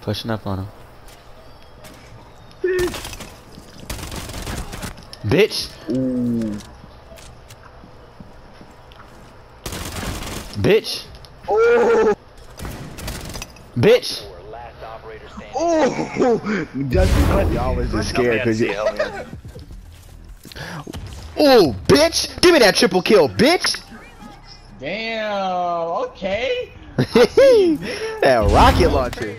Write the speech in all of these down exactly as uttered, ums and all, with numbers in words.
Pushing up on him. Bitch! Ooh. Bitch! Oh! Bitch! Oh! Justin, y'all was just scared because you. Oh, bitch! Give me that triple kill, bitch! Damn, okay. That rocket launcher.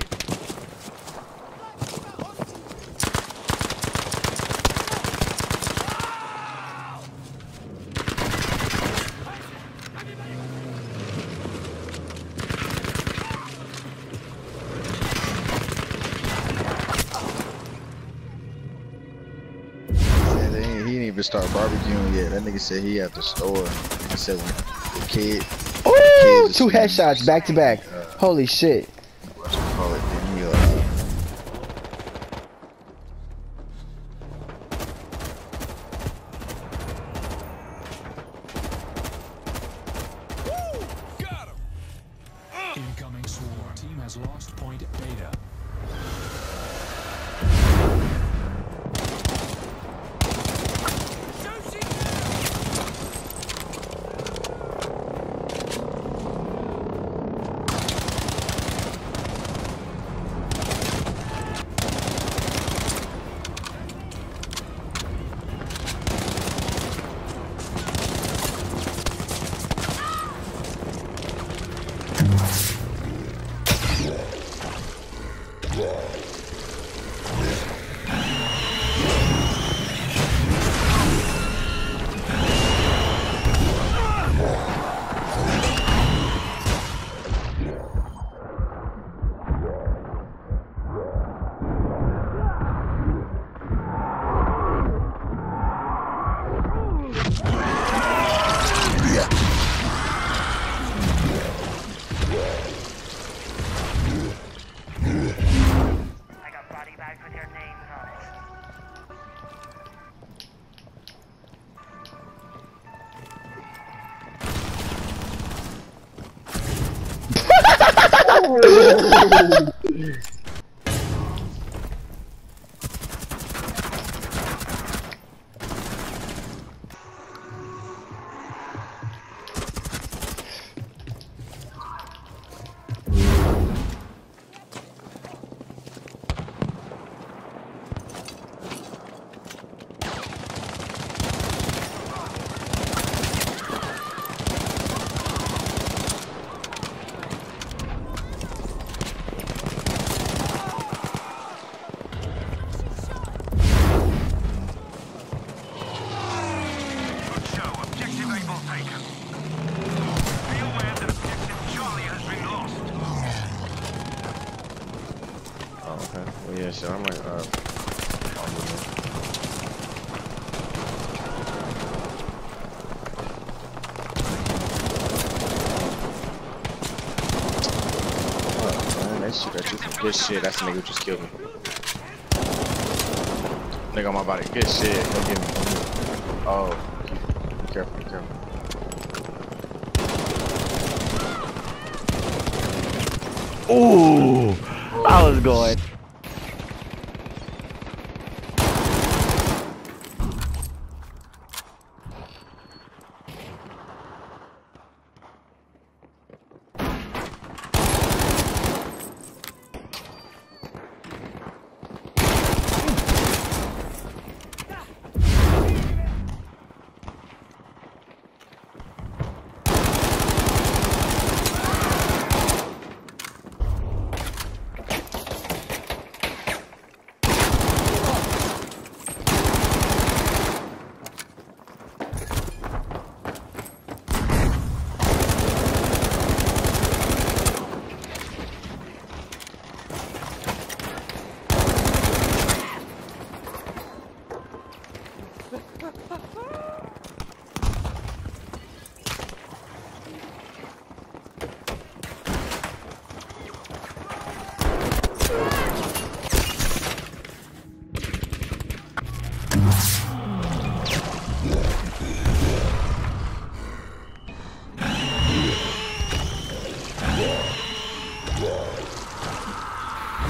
He didn't even start barbecuing yet. That nigga said he at the store. He said when the kid. Oh, two headshots back to back. Uh, Holy shit. What's it call it? Then he, uh, Got him. Uh. Incoming swarm. Team has lost point beta. Well, yeah, so I might, uh, oh, man, that shit, that's just good shit. That's the nigga who just killed me. Nigga on my body. Good shit. Don't get me. Don't get me. Oh, be careful, be careful. Ooh, I was going.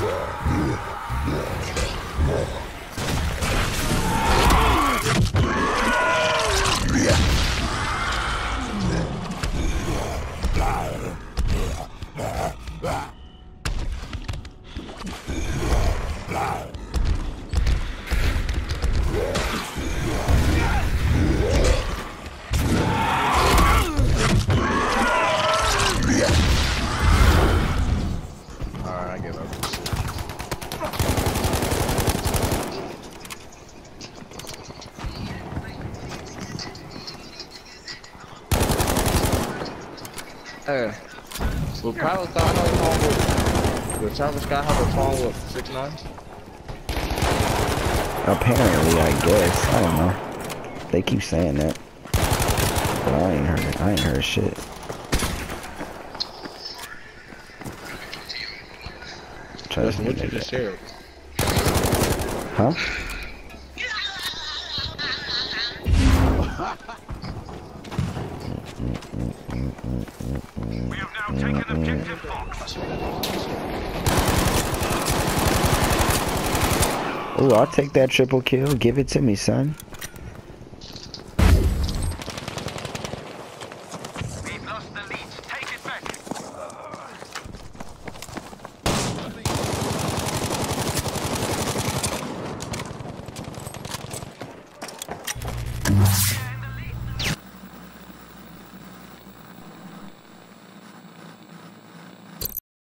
Alright, I give up. Hey, will Travis Scott have a song with? Will Travis Scott have a song with six nine? Apparently, I guess. I don't know. They keep saying that. But I ain't heard it. I ain't heard shit. Trust me, What you nigga. just said. Huh? We have now taken objective Fox. Ooh, I'll take that triple kill. Give it to me, son.